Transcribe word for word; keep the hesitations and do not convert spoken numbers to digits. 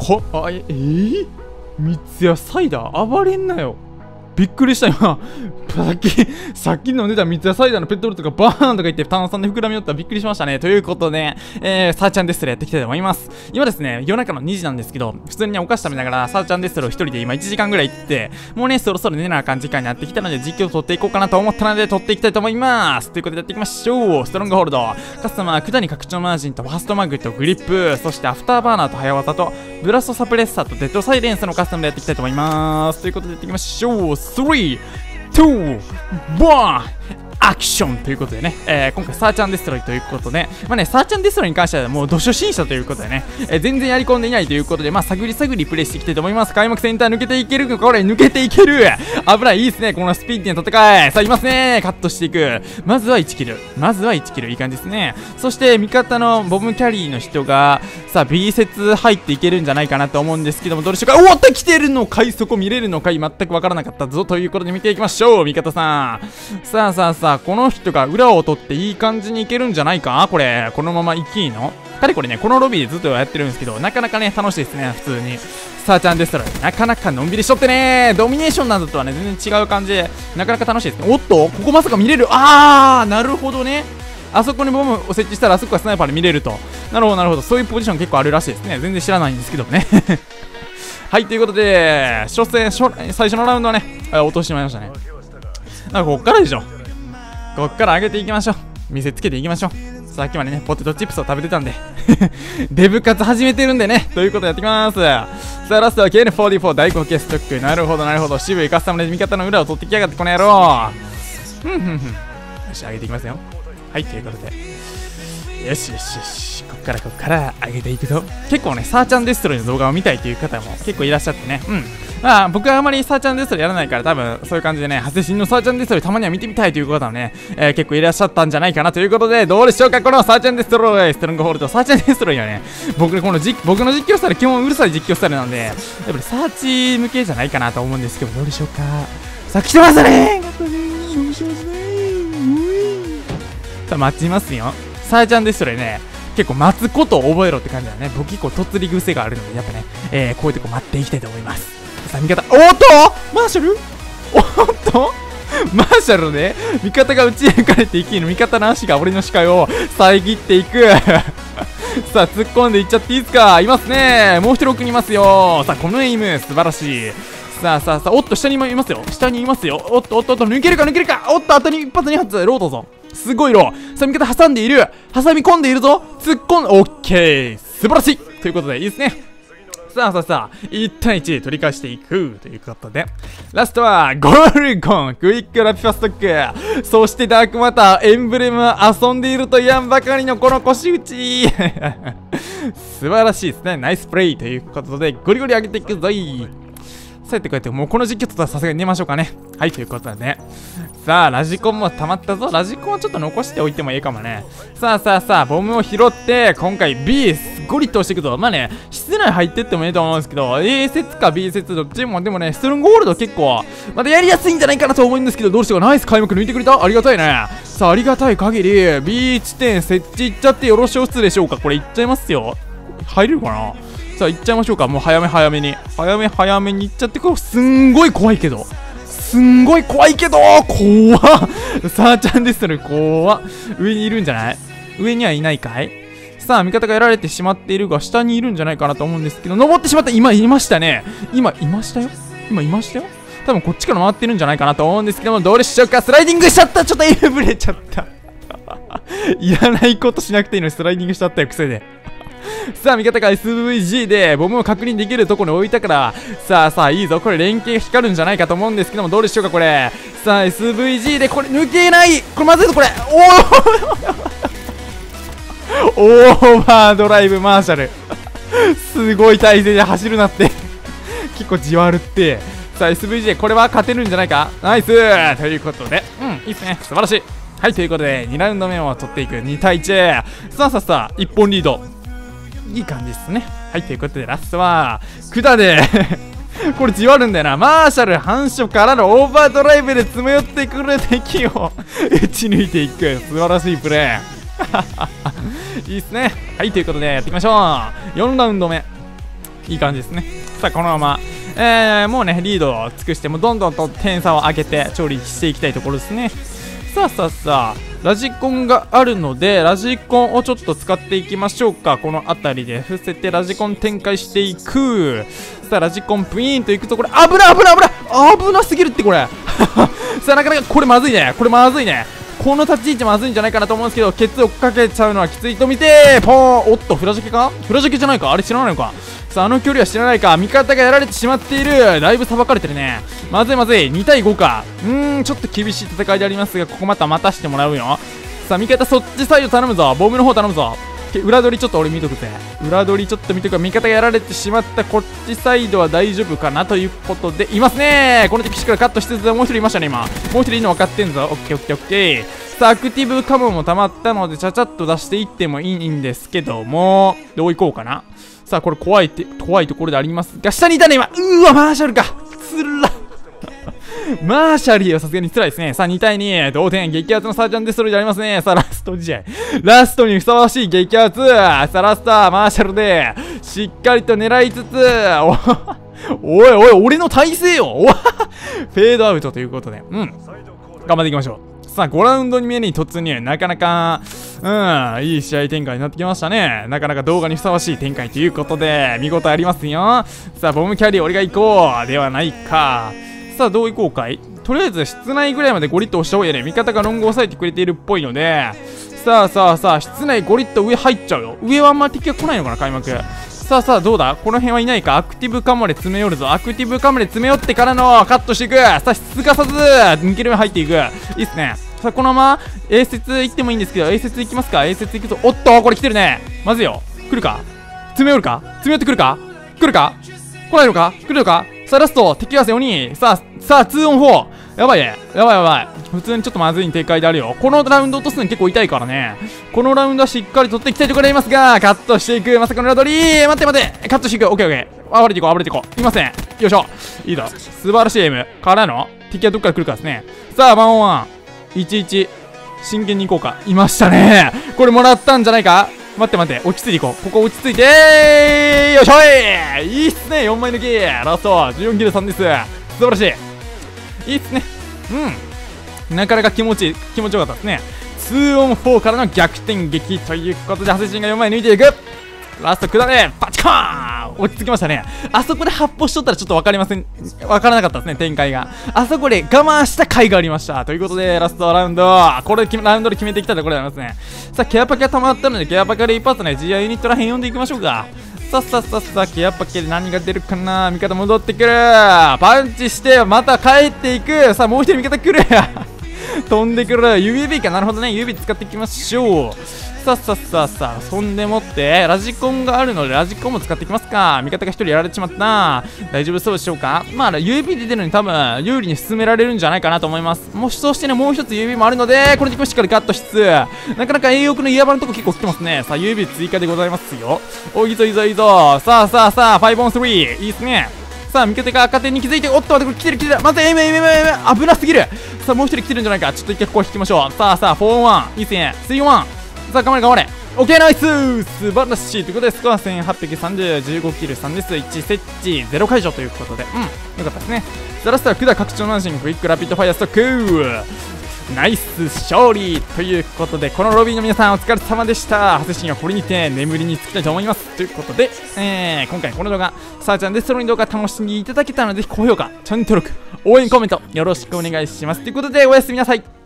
こ、あ、え、えー、三ツ矢サイダー暴れんなよ。びっくりした今。さっき、さっき飲んでた三ツ矢サイダーのペットボトルとかバーンとか言って炭酸で膨らみよったらびっくりしましたね。ということで、えー、サーチャンデストロやっていきたいと思います。今ですね、夜中のにじなんですけど、普通にね、お菓子食べながらサーチャンデストロを一人で今いちじかんぐらい行って、もうね、そろそろ寝なあかん時間になってきたので、実況を撮っていこうかなと思ったので、撮っていきたいと思います。ということでやっていきましょう。ストロングホールド、カスタマー、管に拡張マージンとファストマグとグリップ、そしてアフターバーナーと早技と、ブラストサプレッサーとデッドサイレンスのカスタムでやっていきたいと思います。ということでやっていきましょう。スリー、ツー、ワン、アクションということでね、えー、今回サーチャンデストロイということで、まあね、サーチャンデストロイに関してはもうど初心者ということでね、えー、全然やり込んでいないということで、まあ探り探りプレイしていきたいと思います。開幕センター抜けていけるか、これ抜けていける、危ない、いいですね、このスピーディーな戦い。さあいますね、カットしていく。まずはいちキル、まずはいちキル、いい感じですね。そして味方のボムキャリーの人がさあ B 節入っていけるんじゃないかなと思うんですけども、どうでしょうか。おっと来てるのかい、そこ見れるのかい、全くわからなかったぞということで見ていきましょう。味方さん、さあさあさあ、この人が裏を取っていい感じにいけるんじゃないか、これこのままいきいのかれこれね、このロビーでずっとやってるんですけど、なかなかね楽しいですね。普通にサーチャンデストロイなかなかのんびりしとってね、ドミネーションなどとはね全然違う感じでなかなか楽しいですね。おっとここまさか見れる、あーなるほどね、あそこにボムを設置したらあそこがスナイパーで見れると。なるほどなるほど、そういうポジション結構あるらしいですね。全然知らないんですけどねはい、ということで初戦初最初のラウンドはね落としてしまいましたね。なんかこっからでしょ、こっから上げていきましょう。見せつけていきましょう。さっきまでねポテトチップスを食べてたんでデブ活始めてるんでね、ということでやっていきます。さあラストは ケーエヌフォーティーフォー 大口径ストック。なるほどなるほど、渋いカスタムで味方の裏を取ってきやがってこの野郎。ふんふんふん、よし上げていきますよ。はい、ということでよしよしよし、こっからこっから上げていくと、結構ねサーチャンデストロイの動画を見たいという方も結構いらっしゃってね、うん、まあ僕はあまりサーチャンデストロイやらないから、多分そういう感じでね、ハセシンのサーチャンデストロイたまには見てみたいという方もね、えー、結構いらっしゃったんじゃないかなということで、どうでしょうか。このサーチャンデストロイ、ストロングホールド、サーチャンデストロイはね、僕このじ僕の実況スタイル基本うるさい実況スタイルなんで、やっぱりサーチ向けじゃないかなと思うんですけど、どうでしょうか。さあ来てますね、さあ待ちますよ。サーチャンデストロイね、結構待つことを覚えろって感じだね。僕結構とっつり癖があるので、やっぱね、えー、こういうとこ待っていきたいと思います。さあ味方、おーっとマーシャル、おっとマーシャルね、味方が打ち抜かれていきの、味方の足が俺の視界を遮っていくさあ突っ込んでいっちゃっていいですか。いますね、もう一人奥にいますよ。さあこのエイム素晴らしい。さあさあさあ、おっと下にいますよ、下にいますよ。おっとおっとおっと、抜けるか抜けるか、おっと後に一発二発ロードぞ、すごいロー。さあ味方挟んでいる、挟み込んでいるぞ、突っ込んで、オッケー、素晴らしいということでいいですね。さあさあさあいち対いち取り返していくということで、ラストはゴルゴン、クイックラピュアストック、そしてダークマター、エンブレムは遊んでいると言わんばかりのこの腰打ち素晴らしいですね、ナイスプレイということで、ゴリゴリ上げていくぞい。そうやってこうやってもうこの実況とはさすがに寝ましょうかね。はい、ということでね、さあラジコンも溜まったぞ。ラジコンはちょっと残しておいてもいいかもね。さあさあさあボムを拾って今回 B ゴリッと押していくぞ。まあね室内入ってってもいいと思うんですけど、 A 節か B 節どっちも、でもねストロングホールド結構またやりやすいんじゃないかなと思うんですけど、どうしようか。ナイス開幕抜いてくれた、ありがたいね。さあありがたい限り B 地点設置いっちゃってよろしおつでしょうか。これいっちゃいますよ。入れるかな。さあ行っちゃいましょうか。もう早め早めに早め早めに行っちゃって、これすんごい怖いけどすんごい怖いけど怖っサーチャンデストロイ怖っ。上にいるんじゃない、上にはいないかい。さあ味方がやられてしまっているが下にいるんじゃないかなと思うんですけど、登ってしまった。今いましたね、今いましたよ今いましたよ。多分こっちから回ってるんじゃないかなと思うんですけども、どうでしょうか。スライディングしちゃった、ちょっとエイブレちゃったいらないことしなくていいのにスライディングしちゃったよ、癖でさあ味方が エスブイジー でボムを確認できるところに置いたから、さあさあいいぞ、これ連携光るんじゃないかと思うんですけども、どうでしょうかこれ。さあ エスブイジー でこれ抜けない、これまずいぞこれ。おおオーバードライブマーシャルすごい体勢で走るなって結構じわるって。さあ エスブイジー これは勝てるんじゃないか。ナイスということで、うんいいっすね、素晴らしい。はい、ということでにラウンド目を取っていくに対いち。さあさあさあいっぽんリード、いい感じですね。はい、ということでラストは管でこれじわるんだよな。マーシャル反射からのオーバードライブで詰め寄ってくる敵を打ち抜いていく素晴らしいプレーいいっすね。はい、ということでやっていきましょう。よんラウンド目いい感じですね。さあこのままえー、もうねリードを尽くしてもどんどんと点差を上げて調理していきたいところですね。さあさあさあラジコンがあるのでラジコンをちょっと使っていきましょうか。この辺りで伏せてラジコン展開していく。さあラジコンプイーンといくとこれ危ない危ない危ない危なすぎるってこれさあなかなかこれまずいねこれまずいねこの立ち位置まずいんじゃないかなと思うんですけどケツをかけちゃうのはきついと見てポーンおっとフラジャケかフラジャケじゃないかあれ知らないのか。さああの距離は知らないか味方がやられてしまっている。だいぶさばかれてるね。まずいまずいにたいごか。うーんちょっと厳しい戦いでありますがここまた待たしてもらうよ。さあ味方そっちサイド頼むぞボムの方頼むぞ。裏取りちょっと俺見とくぜ。裏取りちょっと見とく。味方がやられてしまったこっちサイドは大丈夫かなということでいますね。この敵しっかりカットしつつもう一人いましたね今。もう一人いるの分かってんぞ。オッケーオッケーオッケー。さあアクティブカモも溜まったのでちゃちゃっと出していってもいいんですけどもどういこうかな。さあこれ怖いって怖いところでありますが下にいたね今。うーわマーシャルかつらマーシャリーはさすがに辛いですね。さあにたいに同点激アツのサージャンデストロイでありますね。さあラスト試合ラストにふさわしい激アツ。さあラストはマーシャルでしっかりと狙いつつおいおい俺の体勢よフェードアウトということでうん頑張っていきましょう。さあごラウンド目に突入。なかなかうんいい試合展開になってきましたね。なかなか動画にふさわしい展開ということで見事ありますよ。さあボムキャリー俺が行こうではないか。さあどういこうかい。とりあえず室内ぐらいまでゴリッと押した方がいいね。味方がロングを抑えてくれているっぽいのでさあさあさあ室内ゴリッと上入っちゃうよ。上はあんまり敵が来ないのかな開幕。さあさあどうだこの辺はいないか。アクティブカモで詰め寄るぞ。アクティブカモで詰め寄ってからのカットしていく。さあすかさず抜ける目入っていく。いいっすね。さあこのまま A 節行ってもいいんですけど A 節行きますか。 A 節行くとおっとこれ来てるね。まずいよ来るか詰め寄るか詰め寄ってくるか来るか来ないのか来るのか。さあラスト敵合わせよにん。さあさあ ツーオンフォー やばいねやばいやばい普通にちょっとまずい展開であるよ。このラウンド落とすの結構痛いからね。このラウンドはしっかり取っていきたいところでありますがカットしていく。まさかの裏取り待って待ってカットしていく。オッケーオッケー暴れていこう暴れていこう。いませんよいしょいいだ素晴らしいエイムからの敵はどっから来るかですね。さあワンオンワンいちいち真剣に行こうか。いましたねこれもらったんじゃないか。待って待って落ち着いていこう。ここ落ち着いてよいしょいいいっすねよんまい抜きラストじゅうよんキルさんです。素晴らしいいいっすねうんなかなか気持ちいい気持ちよかったですね。ツーオンフォーからの逆転劇ということでハセシンがよんまい抜いていく。ラスト下れパチコーン落ち着きましたね。あそこで発砲しとったらちょっと分かりません分からなかったですね展開が。あそこで我慢した甲斐がありましたということでラストラウンドこれラウンドで決めてきたところでありますね。さあケアパケが溜まったのでケアパケで一発ね ジーアイ ユニットらへん読んでいきましょうか。さっさっさっさケアパケで何が出るかな。味方戻ってくるパンチしてまた帰っていく。さあもう一人味方来る飛んでくる ユービー かなるほどね ユービー 使っていきましょう。さっさっさっさそんでもってラジコンがあるのでラジコンも使っていきますか。味方が一人やられてしまった。大丈夫そうでしょうか。まあ ユービー 出てるのに多分有利に進められるんじゃないかなと思います。もしそうしてねもう一つ ユービー もあるのでこの時もしっかりカットしつつなかなか栄養の岩場のとこ結構来てますね。さあ ユービー 追加でございますよ。おいいぞいいぞいいぞ。さあさあさあ ファイブオンスリー いいっすね。さあ味方が赤点に気づいておっと待ってこれ来てる来てるまずエイムエイムエイムエイム危なすぎる。さあもう一人来てるんじゃないか。ちょっと一回ここ引きましょう。さあさあフォーオンワンいいっすねスリーオンワンさあ頑張れ頑張れオッケーナイス素晴らしいということでスコアせんはっぴゃくさんじゅう、じゅうごキルさんです。いち設置ゼロ解除ということでうんよかったですね。さあラストは管拡張南進クイックラピッドファイアストックナイス勝利ということでこのロビーの皆さんお疲れ様でした。ハセシンはこれにて眠りにつきたいと思いますということで、えー、今回この動画さあちゃんデストロイの動画楽しんでいただけたのでぜひ高評価チャンネル登録応援コメントよろしくお願いしますということでおやすみなさい。